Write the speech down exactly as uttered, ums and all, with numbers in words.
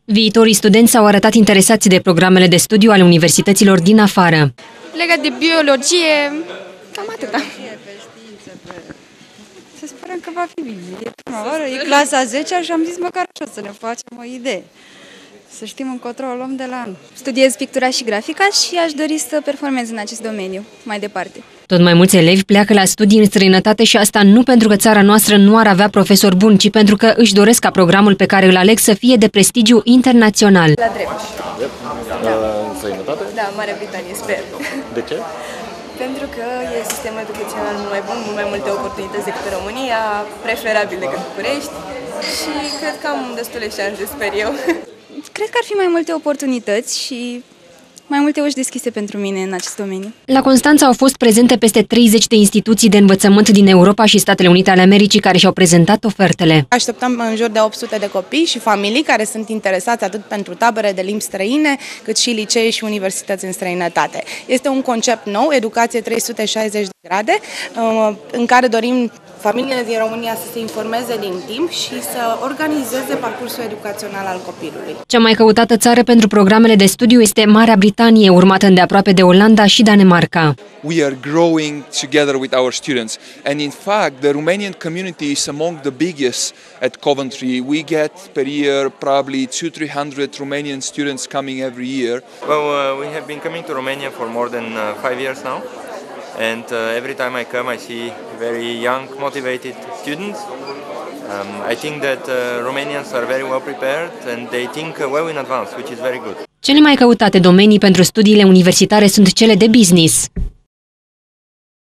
Viitorii studenți s-au arătat interesați de programele de studiu ale universităților din afară. Legat de biologie, cam atâta. Să sperăm că va fi bine. E prima oară, e clasa a zecea și am zis măcar așa să ne facem o idee. Să știm încotro o luăm de la anul. Studiez pictura și grafica și aș dori să performez în acest domeniu mai departe. Tot mai mulți elevi pleacă la studii în străinătate și asta nu pentru că țara noastră nu ar avea profesori buni, ci pentru că își doresc ca programul pe care îl aleg să fie de prestigiu internațional. La drept. Da. În străinătate? Da, Marea Britanie, sper. De ce? Pentru că e sistemul educațional mult mai bun, mult mai multe oportunități decât România, preferabil decât București și cred că am destule șanse, sper eu. Cred că ar fi mai multe oportunități și mai multe uși deschise pentru mine în acest domeniu. La Constanța au fost prezente peste treizeci de instituții de învățământ din Europa și Statele Unite ale Americii care și-au prezentat ofertele. Așteptăm în jur de opt sute de copii și familii care sunt interesați atât pentru tabere de limbi străine, cât și licee și universități în străinătate. Este un concept nou, educație trei sute șaizeci de grade, în care dorim familiile din România să se informeze din timp și să organizeze parcursul educațional al copilului. Cea mai căutată țară pentru programele de studiu este Marea Britanie, urmată îndeaproape de Olanda și Danemarca. We are growing together with our students, and in fact the Romanian community is among the biggest at Coventry. We get per year probably two three hundred Romanian students coming every year. Well, uh, we have been coming to Romania for more than uh, five years now. And uh, every time I come, I see very young, motivated students. Um, I think that uh, Romanians are very well prepared and they think uh, well in advance, which is very good. Cele mai căutate domenii pentru studiile universitare sunt cele de business.